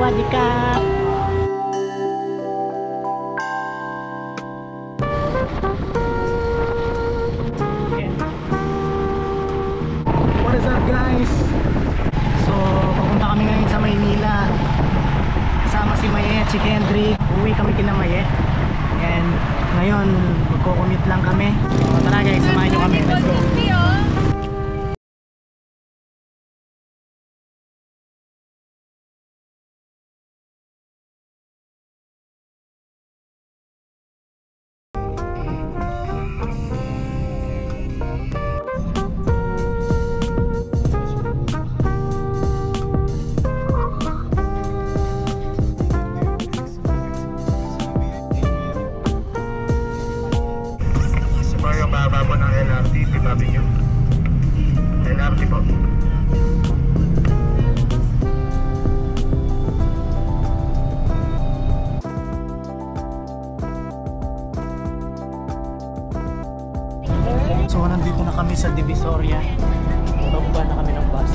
Sawadee ka! What is up guys? So, papunta kami ngayon sa Maynila. Kasama si Maye at si Kendrick. Uwi kami kina Maye. And ngayon, magko-commute lang kami. So, tara guys, samahan nyo kami. Let's go! Bababa ng LRT, tibabi nyo. LRT po. So nandito na kami sa Divisoria. Bababa na kami ng bus.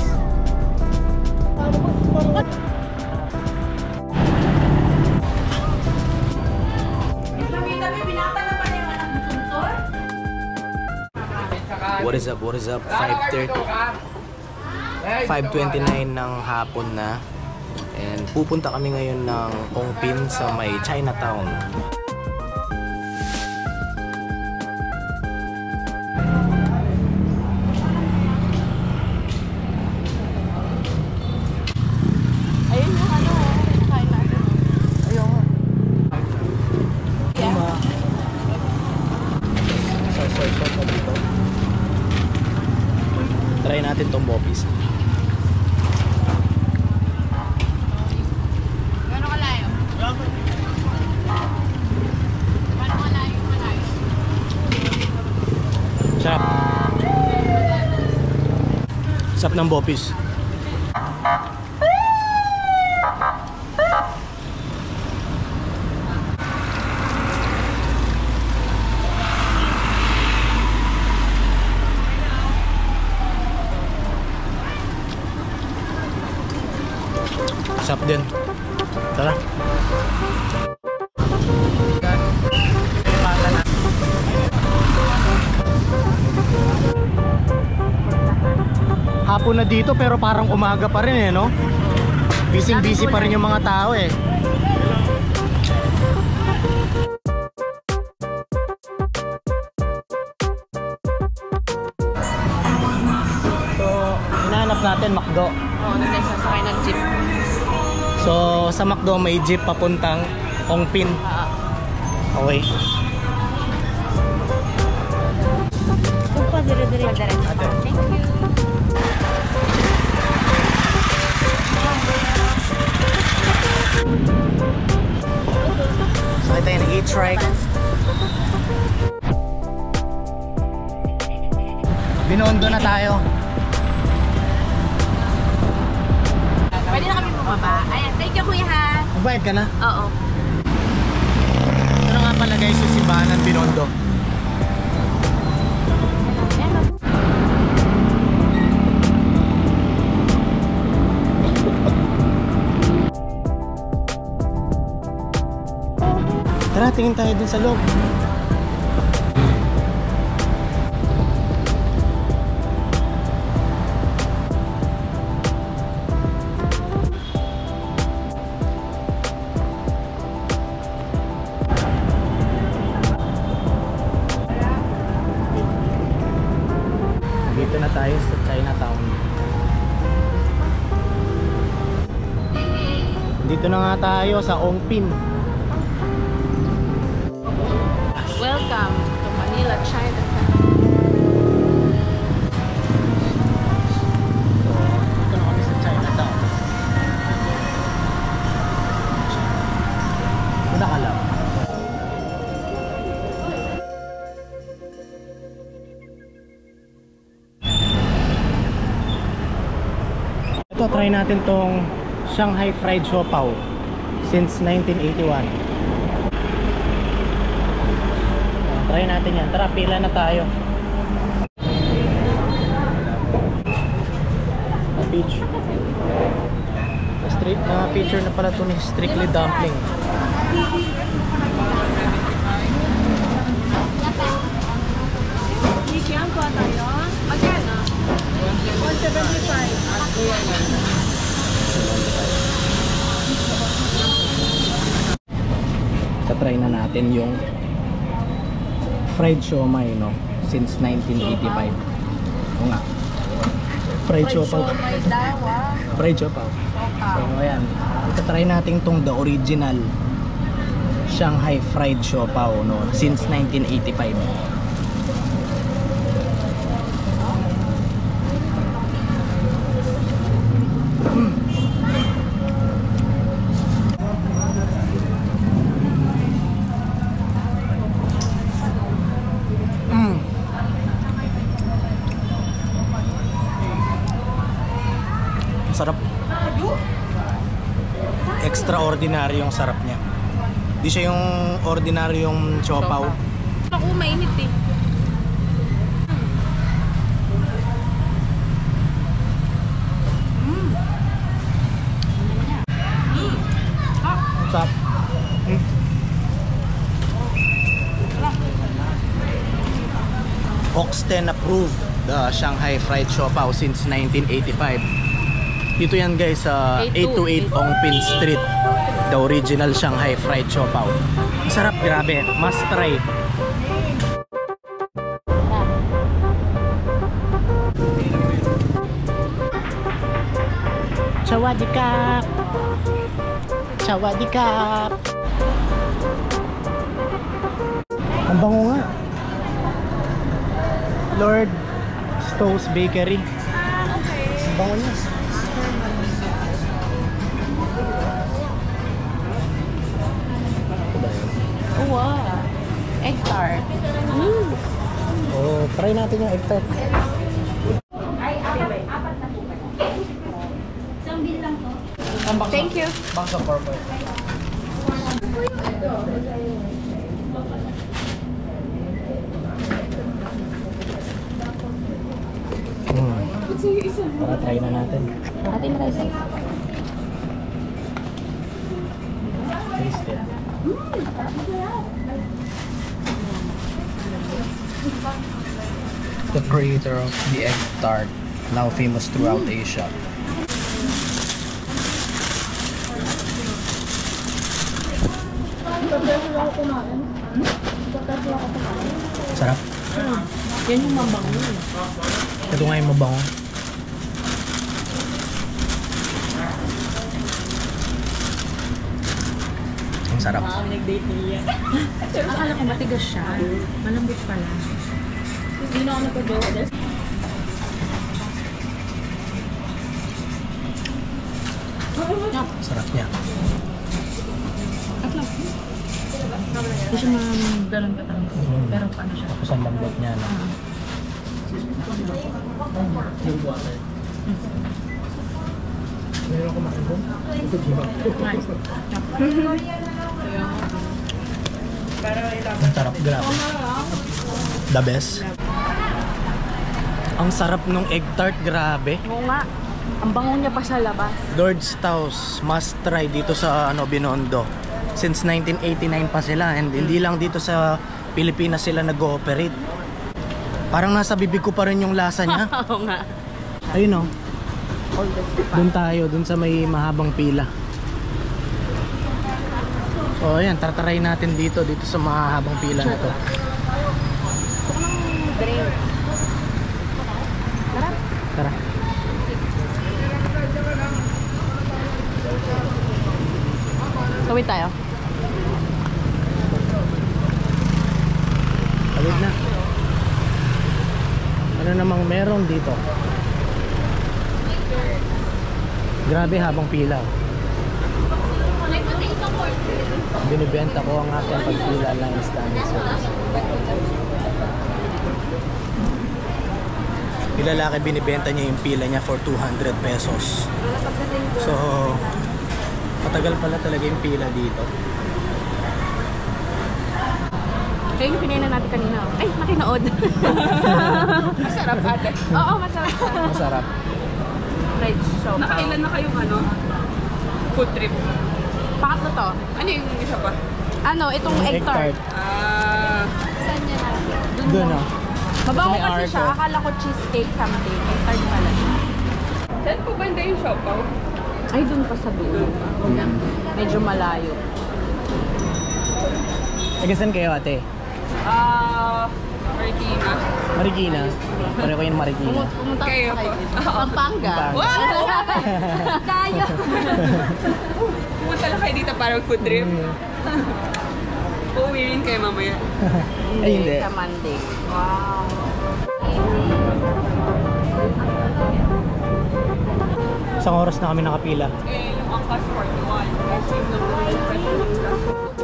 What is up? What is up? 5:30 5:29 ng hapon na. And pupunta kami ngayon ng Commute sa may Chinatown. Ayun yung ano, nakain natin. Ayun. Yeah. So dito. Try natin tong bopis. Gano'ng kalayo? Gano'ng kalayo? Sarap. Sarap ng bopis. Sarap din. Tara. Hapon na dito pero parang umaga pa rin eh, no? Busy pa rin yung mga tao eh. So, hinahanap natin McDo. Oo, nagsasakay ng jeep. So, sa McDo may jeep papuntang Commute. Okay. Opa, dire-dire. Thank you. Sakay tayo ng e-trike. Binondo na tayo. Pwede na kami bumaba. Ayan, thank you kuya ha. Magbayad ka na? Oo. Ito nga pala guys yung simbahan ng Binondo. Tara, tingin tayo dun sa loob. Dito na tayo sa Chinatown. Dito na nga tayo sa Commute. Welcome to Manila, Chinatown. So, dito na kami sa Chinatown. Wala ka lang. Ito, try natin tong Shanghai Fried Siopaw since 1981. Try natin yan. Tara, pila na tayo. Peach. street na feature na pala ito ni Strictly Dumpling. Yan po tayo. Magkano? 175. Tatry na natin yung fried siomai, no? Since 1985. O nga. Fried siopaw. Fried siopaw. So, ayan. Tatry natin tong the original Shanghai fried siopaw, no? Since 1985. Sarap. Extraordinary yung sarap niya. Di siya yung ordinary yung siopaw. Ako mainit eh. Sarap. Oxten approved the Shanghai fried siopaw since 1985. Dito yan guys sa 828 Ongpin Street. The original Shanghai fried siopaw. Sarap, grabe. Must try. Sawadikap. Sawadikap. Ang bango nga. Lord Stowe's Bakery. Ang bango niya. Wow. Egg tart. Oh, try natin yung egg tart. Thank you. Bangsa purple. Para try na natin. Atin rice. Taste it. The creator of the egg tart, now famous throughout Asia. Sarap. Yan yung mabango. Ito nga yung mabango. Ang sarap. Nag-date niya. Akala ko matigas siya. Malambot pala. Hindi na ako nagpag-order. Sarap niya. At lang. Hindi siya magdalang katang. Pero paano siya? Tapos ang lambot niya. No? Yung water. Meron ko makibong? Nice. Ang sarap, grabe. The best. Ang sarap nung egg tart, grabe. Oo nga. Ang bango niya pa sa labas. Lord's House, must try dito sa Binondo. Since 1989 pa sila, and hindi lang dito sa Pilipinas sila nag-ooperate. Parang nasa bibig ko pa rin yung lasa niya. Oo nga. Ayun o. Doon tayo, doon sa may mahabang pila. So ayan, tatry natin dito sa mahabang pila na to. Gusto ko ng drink. Tara. Tara. Tawid tayo. Tawid na. Ano namang meron dito? Grabe, habang pila. Binibenta ko ang aking pagpila lang standing service. Yung lalaki, binibenta niya yung pila niya for 200 pesos. So, matagal pala talaga yung pila dito. Kaya yung pinainan natin kanina. Ay, nakinood. Masarap ate. Oo, masarap. Masarap. Fried siopaw. Nakailan na kayong ano? food trip. Pangatlo to. Ano yung isa pa? Ano, itong egg tart. Saan niya na? Doon ah. Mabaho May kasi arco. siya. Akala ko cheesecake something. Egg tart pala siya. Saan po banda yung siopaw? Ay, dun pa sa dulo. Medyo malayo. Tagasan kayo ate? Marikina. Marikina. Pareho ko yung Marikina. Pumunta Kayo kayo po. dito. Pampanga. Wow! Tayo. Pumunta lang kayo dito para food trip. Uuwi rin kayo mamaya. Ay, hindi. Sa Monday. Wow. Isang oras na kami nakapila. Eh, yung angkas part 1. Kasi yung number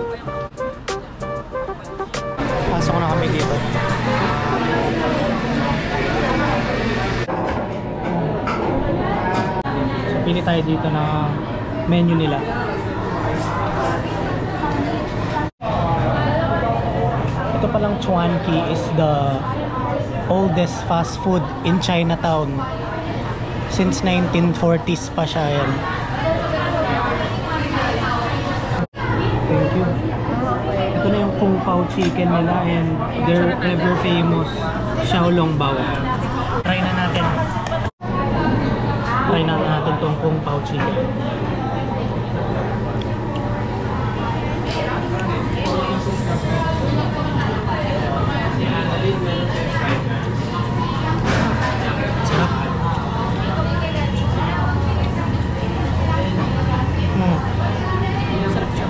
Pasok na kami dito. So, pili tayo dito na menu nila. Ito palang Chuanki is the oldest fast food in Chinatown. Since 1940s pa siya yan. Thank you. Ito na yung Kung Pao chicken nila and their ever famous Xiaolongbao. Try na natin. Try na natin tong Kung Pao chicken. Sarap. Sarap siya.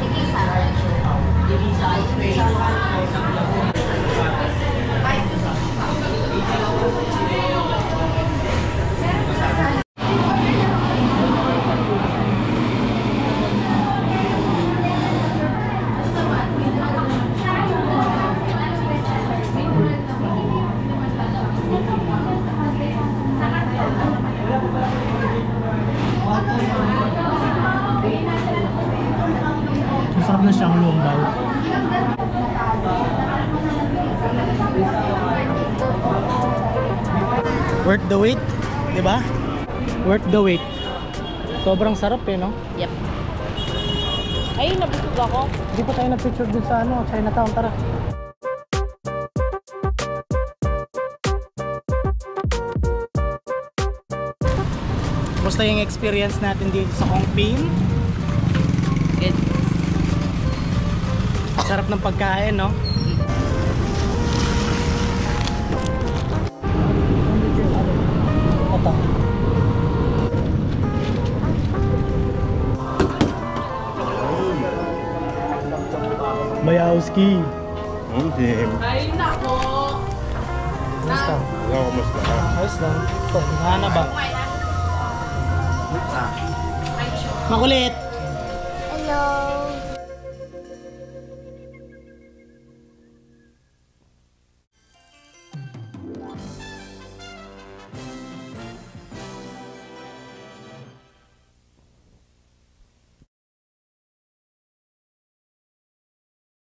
Masarap na siyang longbaw. Worth the wait, di ba? Worth the wait. Sobrang sarap eh, no? Yep. Ay, nabusog ako. Hindi pa tayo nag-picture dun sa ano, Chinatown, tara. Basta yung experience natin dito sa Commute. Good. Sarap ng pagkain, no? Ito. Bayowski. Hindi. Ay, nako! Basta. Kamusta? Ayos lang. Ito, hana ba? Makulit! Hello.